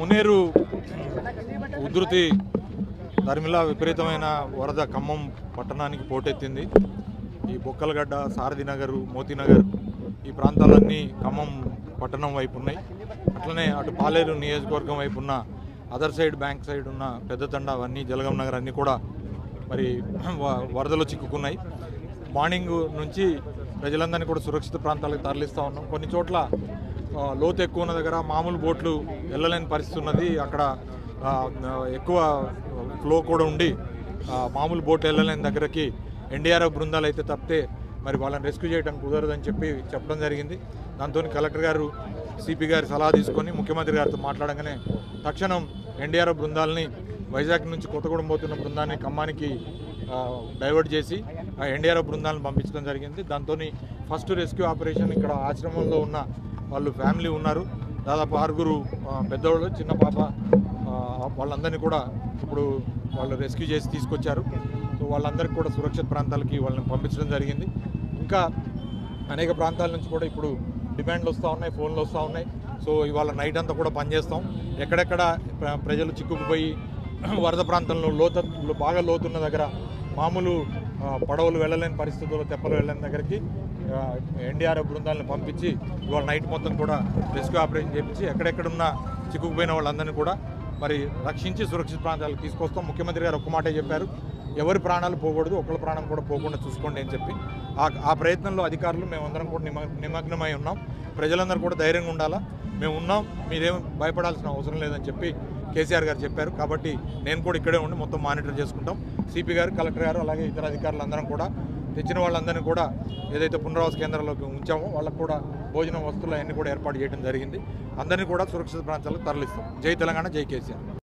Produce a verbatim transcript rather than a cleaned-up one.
మునేరు ఉధృతి ధర్మిలా విపరీతమైన వరద ఖమ్మం పట్టణానికి పోటెత్తింది. ఈ బొక్కలగడ్డ, సారథినగర్, మోతీనగర్ ఈ ప్రాంతాలన్నీ ఖమ్మం పట్టణం వైపు ఉన్నాయి. అట్లనే అటు పాలేరు నియోజకవర్గం వైపు ఉన్న అదర్ సైడ్ బ్యాంక్ సైడ్ ఉన్న పెద్దతండ అవన్నీ జలగం నగర్ అన్నీ కూడా మరి వరదలో చిక్కుకున్నాయి. మార్నింగ్ నుంచి ప్రజలందరినీ కూడా సురక్షిత ప్రాంతాలకు తరలిస్తూ ఉన్నాం. కొన్ని చోట్ల లోతు ఎక్కువ ఉన్న దగ్గర మామూలు బోట్లు వెళ్ళలేని పరిస్థితి ఉన్నది. అక్కడ ఎక్కువ ఫ్లో కూడా ఉండి మామూలు బోట్లు వెళ్ళలేని దగ్గరకి ఎన్డీఆర్ఎఫ్ బృందాలు అయితే తప్పితే మరి వాళ్ళని రెస్క్యూ చేయడానికి కుదరదని చెప్పి చెప్పడం జరిగింది. దాంతో కలెక్టర్ గారు సిపి గారి సలహా తీసుకొని ముఖ్యమంత్రి గారితో మాట్లాడగానే తక్షణం ఎన్డీఆర్ఎఫ్ బృందాలని వైజాగ్ నుంచి కొత్తగూడెం పోతున్న బృందాన్ని ఖమ్మానికి డైవర్ట్ చేసి ఆ ఎన్డీఆర్ఎఫ్ బృందాలను పంపించడం జరిగింది. దాంతో ఫస్ట్ రెస్క్యూ ఆపరేషన్ ఇక్కడ ఆశ్రమంలో ఉన్న వాళ్ళు ఫ్యామిలీ ఉన్నారు. దాదాపు ఆరుగురు పెద్దవాళ్ళు, చిన్న పాప, వాళ్ళందరినీ కూడా ఇప్పుడు వాళ్ళు రెస్క్యూ చేసి తీసుకొచ్చారు. సో వాళ్ళందరికీ కూడా సురక్షిత ప్రాంతాలకి వాళ్ళని పంపించడం జరిగింది. ఇంకా అనేక ప్రాంతాల నుంచి కూడా ఇప్పుడు డిమాండ్లు వస్తూ ఉన్నాయి, ఫోన్లు వస్తూ ఉన్నాయి. సో ఇవాళ నైట్ అంతా కూడా పనిచేస్తాం. ఎక్కడెక్కడ ప్రజలు చిక్కుకుపోయి వరద ప్రాంతంలో లోతు బాగా లోతున్న దగ్గర మామూలు పడవలు వెళ్ళలేని పరిస్థితుల్లో తెప్పలు వెళ్ళలేని దగ్గరికి ఎన్డీఆర్ఎఫ్ బృందాలను పంపించి ఇవాళ నైట్ మొత్తం కూడా రెస్క్యూ ఆపరేషన్ చేపించి ఎక్కడెక్కడున్న చిక్కుకుపోయిన వాళ్ళందరినీ కూడా మరి రక్షించి సురక్షిత ప్రాంతాలకు తీసుకొస్తాం. ముఖ్యమంత్రి గారు ఒక్క మాటే చెప్పారు, ఎవరి ప్రాణాలు పోకూడదు, ఒకళ్ళ ప్రాణం కూడా పోకుండా చూసుకోండి అని చెప్పి ఆ ప్రయత్నంలో అధికారులు మేమందరం కూడా నిమ నిమగ్నమై ఉన్నాం. ప్రజలందరూ కూడా ధైర్యంగా ఉండాలా, మేము ఉన్నాం, మీరేం భయపడాల్సిన అవసరం లేదని చెప్పి కేసీఆర్ గారు చెప్పారు. కాబట్టి నేను కూడా ఇక్కడే ఉండి మొత్తం మానిటర్ చేసుకుంటాం. సిపి గారు, కలెక్టర్ గారు, అలాగే ఇతర అధికారులు అందరం కూడా తెచ్చిన వాళ్ళందరినీ కూడా ఏదైతే పునరావాస కేంద్రాల్లోకి ఉంచామో వాళ్ళకు కూడా భోజనం వస్తువులు అన్నీ కూడా ఏర్పాటు చేయడం జరిగింది. అందరినీ కూడా సురక్షిత ప్రాంతాలకు తరలిస్తాం. జై తెలంగాణ, జై కేసీఆర్.